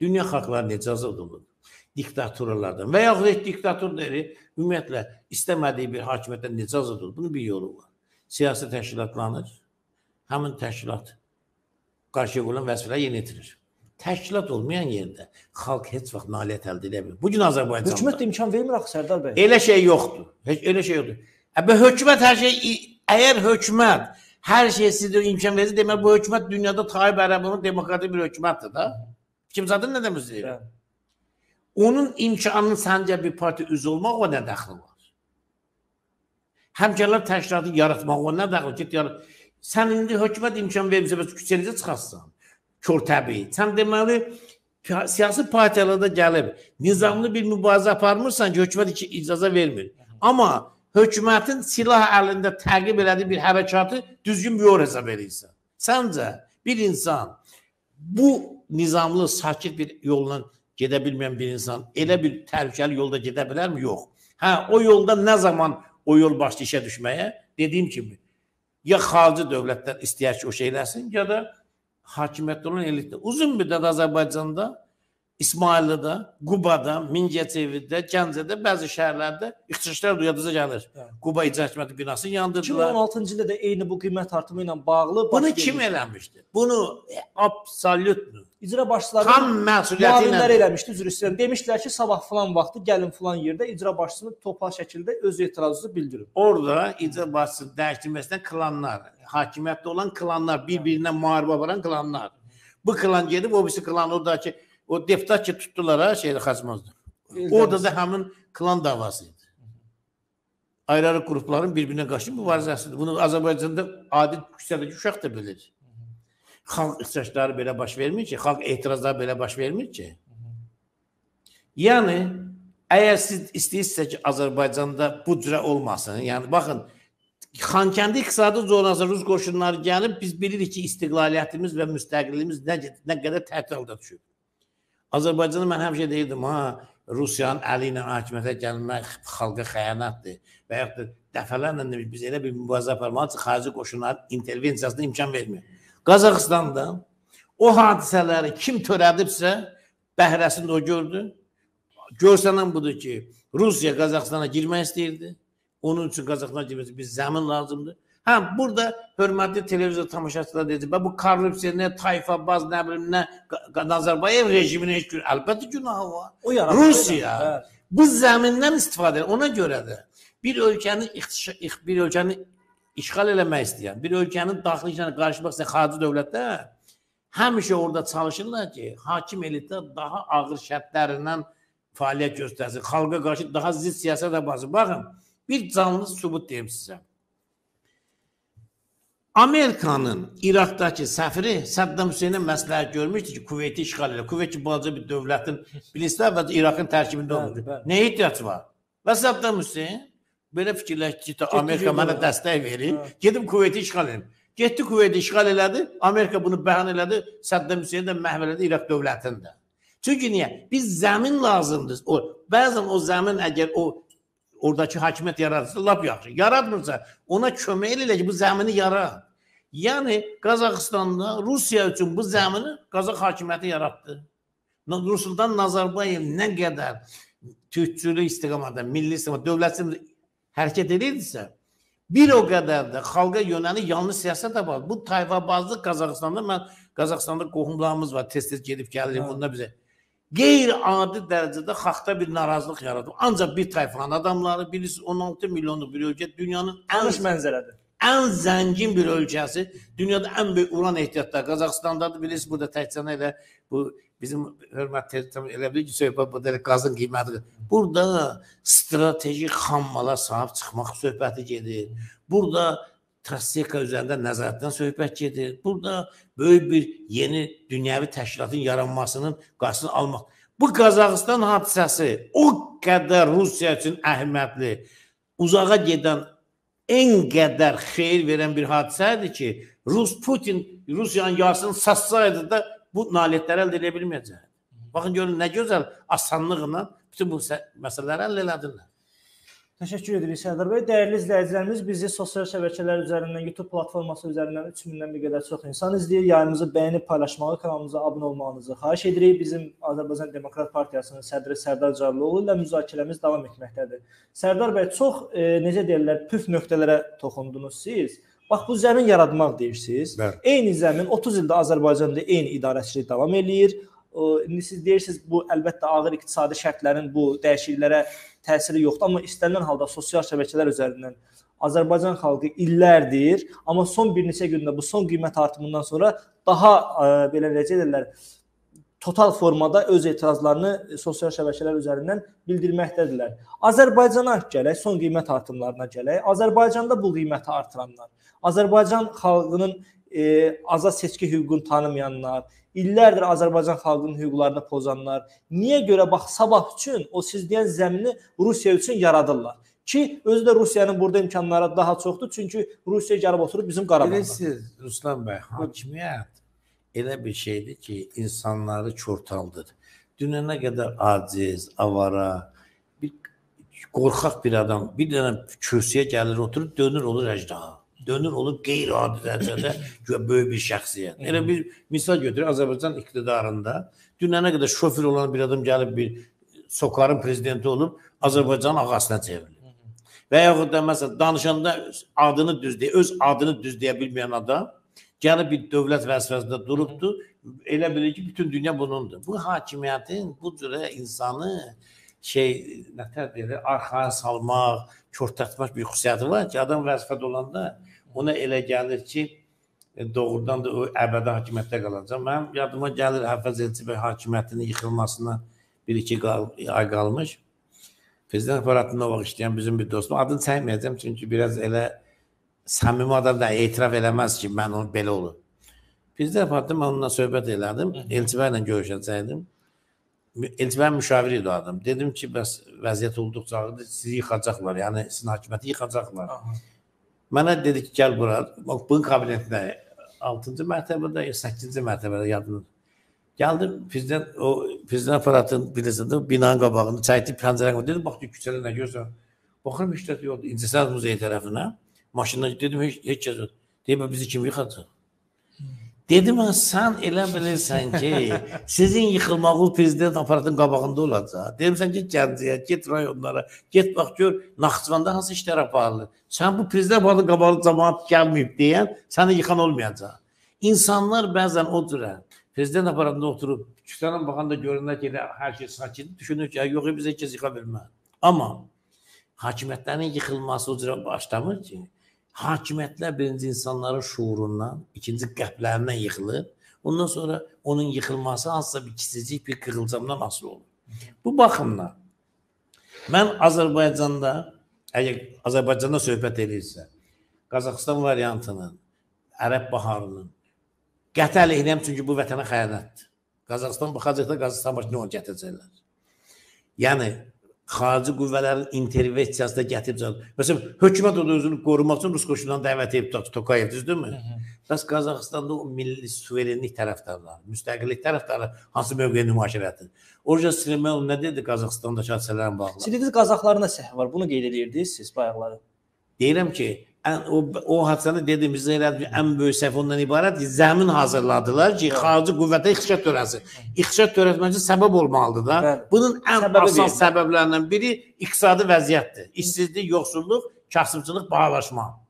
Dünya xalqları necə azad olur? Diktaturalardan və yaxud da diktator deyil, ümumiyyətlə istəmədiyi bir hakimiyyətdən necə azad olur? Bunun bir yolu var. Siyasi təşkilatlanır, həmin təşkilat qarşıya qoyulan vəzifələri yerinə yetirir. Təşkilat olmayan yerdə xalq heç vaxt nailiyyət əldə edə bilmir. Bugün Azərbaycanda hökumət də imkan vermir axı Sərdar bəy. Elə şey yoxdur. Heç elə şey yoxdur. Hökumət hər şey, əgər hökumət hər şey sizə imkan verir, demək bu hökumət dünyada Tayyip Ərəbovun demokratik bir hökumətdir da. Kimzadə nə demək istəyir? Onun imkanının səncə bir parti üzv olmaq o nə dəxli var? Həmkarlar təşkilatı yaratmaq o nə dəxli var? Sən indi hökumət imkan vermirsə, bəs küçənizə çıxarsan. Kör təbii. Sən deməli, siyasi partiyalarda gəlib, nizamlı bir mübarizə aparmırsan ki, hökumət icazə vermir. Amma hökumətin silah əlində təqib elədiyi bir hərəkatı düzgün bir yol hesab edirsən. Səncə bir insan bu nizamlı, sakit bir yolla gedə bilməyən bir insan elə bir təhlükəli yolda gedə bilərmi? Yox. O yolda nə zaman o yol başlayır işə düşməyə? Dediyim kimi, ya xarici dövlətlər istəyər ki, o şey eləsin, ya da hakimiyyətdə olan elitdə. Uzun müddət Azərbaycanda, İsmaillidə, Qubada, Mingəçevirdə, Gəncədə, bəzi şəhərlərdə ixtişaşlar duyadınıza gəlir. Quba İcra Hakimiyyəti binasını yandırdılar. 2016-cı ildə də eyni bu qiymət artımı ilə bağlı... Bunu kim eləmişdi? Bunu absolut İcra başçıları müavinlər eləmişdi, üzr istəyirəm. Demişdilər ki, sabah falan vaxtı gəlin falan yerdə icra başçısını topal şəkildə öz etirazınızı bildirin. Orada icra başçısını dəyişdirməsindən klanlar, hakimiyyətdə olan klanlar, bir-birindən müharibə aparan klanlar. Bu klan gedib, o birisi klan oradakı, o deputat ki tutdular ha, şeydə Xaçmazda. Orada da həmin klan davasıydı. Ayrı-ayrı qrupların bir-birinə qarşı mübarizəsidir. Bunu Azərbaycanda adi küçədəki uşaq da bilir. Xalq ixtişaşları belə baş vermir ki, xalq etirazları belə baş vermir ki. Yəni, əgər siz istəyirsə ki, Azərbaycanda bu cürə olmasın, yəni baxın, Xankəndi iqtisadi zonası Rus qoşunları gəlib, biz bilirik ki, istiqlaliyyətimiz və müstəqilliyimiz nə qədər təhdid altında düşür. Azərbaycanda mən həmişə deyirdim, Rusiyanın əli ilə hakimiyyətə gəlmək xalqa xəyanətdir və yaxud da dəfələrlə biz elə bir mübarizə aparmaq üçün xarici qoşunların intervensiyasına imkan vermir. Qazaxıstanda o hadisələri kim törədibsə, bəhrəsində o gördü. Görsənən budur ki, Rusiya Qazaxıstana girmək istəyirdi. Onun üçün Qazaxıstana girmək istəyirdi. Biz zəmin lazımdır. Burada hörmətli televizyon tamaşaçılar deyəcək, bu korrupsiya, nə tayfa baz, nə bilim, nə Nazarbayev rejiminin heç gün, əlbəttə günahı var. Rusiya bu zəmindən istifadə edir. Ona görə də bir ölkəni işğal eləmək istəyən, bir ölkənin daxili işlərinə qarışmaq istəyən xarici dövlətlər həmişə orada çalışırlar ki, hakim elitlər daha ağır şərtlərindən fəaliyyət göstərsin, xalqa qarşı daha zidd siyasət aparsın. Baxın, bir canlı sübut deyim sizə. Amerikanın İraqdakı səfiri Saddam Hüseynə məsləhət görmüşdü ki, Kuveyti işğal elə. Kuveyt ki, balaca bir dövlətin bilirsiniz və İraqın tərkibində olur. Nəyə ehtiyac var? Və Saddam Hüseyn belə fikirləşdi ki, Amerika mənə dəstək verir, gedib Kuveyti işğal edim. Getdi Kuveyti işğal elədi, Amerika bunu bəhan elədi, Saddam Hüseyn də məhv elədi İraq dövlətində. Çünki niyə? Biz zəmin lazımdır. Bəzən o zəmin əgər oradakı hakimiyyət yaradırsa, lap yaxşı. Yaradmırsa, ona kömək elə ki, bu zəmini yarad. Yəni, Qazaxıstanda Rusiya üçün bu zəmini Qazax hakimiyyəti yaratdı. Nursultan Nazarbayev nə qədər türkçülük istiqamətdə, milli istiqamətdə, dövlətçi hərəkət edirdisə, bir o qədər də xalqa yönəli yanlış siyasət var. Bu tayfabazlıq Qazaxıstanda, mən Qazaxıstanda qohumlarımız var, tez-tez gedib gəlirik, bunlar bizə qeyri-adi dərəcədə xalqda bir narazılıq yaradır. Ancaq bir tayfanın adamları, birisi 16 milyonluq bir ölkə, dünyanın ən zəngin bir ölkəsi, dünyada ən böyük uran ehtiyatları Qazaxıstandadır. Bilirsiniz, burada təkcə elə bu bizim hörmət elə bilir ki, söhbət bu qazın qiymətidir. Burada strateji xammala sahib çıxmaq söhbəti gedir. Burada Traseka üzərində nəzarətdən söhbət gedir. Burada böyük bir yeni dünyəvi təşkilatın yaranmasının qarşısını almaq. Bu Qazaxıstan hadisəsi o qədər Rusiya üçün əhəmiyyətli, uzağa gedən, ən qədər xeyir verən bir hadisədir ki, Putin Rusiyanın yarısını satsaydı da bu nailiyyətləri əldə edə bilməyəcək. Baxın, görün, nə gözəl asanlıqla bütün bu məsələləri əldə elədirlər. Təşəkkür edirik Sərdar bəy. Dəyərli izləyicilərimiz, bizi sosial şəbəkələr üzərindən, YouTube platforması üzərindən 3000-dən bir qədər çox insan izləyir. Yayımızı bəyənib paylaşmağı, kanalımıza abunə olmağınızı xahiş edirik. Bizim Azərbaycan Demokrat Partiyasının sədri Sərdar Carlıoğlu ilə müzakirəmiz davam etməkdədir. Sərdar bəy, çox necə deyirlər, püf nöqtələrə toxundunuz siz. Bax, bu zəmin yaratmaq deyirsiniz. Eyni zəmin 30 ildə Azərbaycanda eyni idarəçilik davam eləyir. İndi siz deyirsiniz, bu əlbəttə ağır iqtisadi şərtlərin bu dəyişikliklərə təsiri yoxdur, amma istənilən halda sosial şəbəkələr üzərindən Azərbaycan xalqı illərdir, amma son bir neçə gündə bu son qiymət artımından sonra daha belə necə deyirlər, total formada öz etirazlarını sosial şəbəkələr üzərindən bildirməkdədirlər. Azərbaycana gələk, son qiymət artımlarına gələk. Azərbaycanda bu qiyməti artıranlar, Azərbaycan xalqının azad seçki hüququnu tanımayanlar, illərdir Azərbaycan xalqının hüquqlarını pozanlar, niyə görə bax sabah üçün o siz deyən zəmini Rusiya üçün yaradırlar? Ki, özü də Rusiyanın burada imkanları daha çoxdur, çünki Rusiya gəlib oturub bizim Qarabağda. Bilirsiniz, Ruslan bəy, hakimiyyət elə bir şeydir ki, insanları çortaldır. Dünənə qədər aciz, avara, bir qorxaq bir adam, bir dənə kürsüyə gəlir, oturub, dönür olur əcdaha. Dönür olur qeyri-adi dərəcədə böyük bir şəxsiyyət. Elə bir misal götürür, Azərbaycan iqtidarında dünənə qədər şoför olan bir adam gəlib bir sokarın prezidenti olub, Azərbaycanın ağasına çevrilir. Və yaxud da məsələn, danışanda adını düzləyə, öz adını düzləyə bilməyən adam gəlib bir dövlət vəzifəsində durubdur, elə bilir ki, bütün dünya bunundur. Bu hakimiyyətin bu cürə insanı nətər deyir, arxaya salmaq, körtətmək bir xüsusiyyəti var ki, adam vəzifədə olanda ona elə gəlir ki, doğrudan da o əbədi hakimiyyətdə qalacaq. Mənim yadıma gəlir, Həfəz Elçi bəy hakimiyyətinin yıxılmasına 1-2 ay qalmış. Prezident aparatında o vaxt işləyən bizim bir dostum, adını çəkməyəcəm, çünki biraz elə səmimi adam da etiraf eləməz ki, mən onu belə olur. Prezident aparatında mən onunla söhbət elədim, Elçi bəylə görüşəcəkdim. Elçi bəy müşavir idi o adam. Dedim ki, bəs vəziyyət olduqca ağırdır, sizi yıxacaqlar, yəni sizin hakimiyyəti yıxacaqlar. Mənə dedi ki, gəl bura, bunun kabinetində 6-cı mərtəbədə, 8-ci mərtəbədə yadımdır. Gəldim, prezident aparatın bilirsiniz, binanın qabağında çaytı pəncərəni qoydu. Dedim, bax, küçədə nə görsən? Baxırım, işlət yoxdur. İncəsənət muzeyi tərəfinə. Maşından dedim, heç kəs yoxdur. Deyim, bizi kim yıxacaq? Dedim, sən elə bilirsən ki, sizin yıxılmağı prezident aparatın qabağında olacaq. Dedim, sən get Gəncəyə, get rayonlara, get bax gör, Naxçıvanda hansı işlər aparılır. Sən bu prezident aparatın qabağında cəmaat gəlməyib deyən, səni yıxan olmayacaq. İnsanlar bəzən o cürə, prezident aparatında oturub, küçədən baxanda görünlər ki, hər şey sakit, düşünür ki, yox, biz heç kəs yıxa bilməz. Amma hakimiyyətlərin yıxılması o cürə başlamır ki, hakimiyyətlər birinci insanların şuurundan, ikinci qəlblərindən yıxılır. Ondan sonra onun yıxılması hansısa bir kiçicik bir qığılcamdan asılı olur. Bu baxımdan mən Azərbaycanda, əgər Azərbaycanda söhbət edirsə, Qazaxıstan variantının, Ərəb baharının qəti əleyhinəm, çünki bu vətənə xəyanətdir. Qazaxıstan baxacaqda Qazaxıstan başına onu gətirəcəklər. Yəni, xarici qüvvələrin intervensiyasında gətirəcək. Məsələn, hökumət o da özünü qorumaq üçün Rus qoşundan dəvət edib Tokayev, düzdürmü? Bəs Qazaxıstanda o milli suverenlik tərəfdarları, müstəqillik tərəfdarları hansı mövqeyə nümayiş etdir? Orada Süleymanov nə dedi Qazaxıstandakı hadisələrlə bağlı? Siz dediniz Qazaxların da səhvi var. Bunu qeyd edirdiniz siz bayaqları. Deyirəm ki, o hadisəni dediyimiz ən böyük səhv ondan ibarət ki, zəmin hazırladılar ki, xarici qüvvətə ixtişat törəsin. İxtişat törətmək üçün səbəb olmalıdır da. Bunun ən əsas səbəblərindən biri iqtisadi vəziyyətdir. İşsizlik, yoxsulluq, kasıbçılıq, bahalaşma.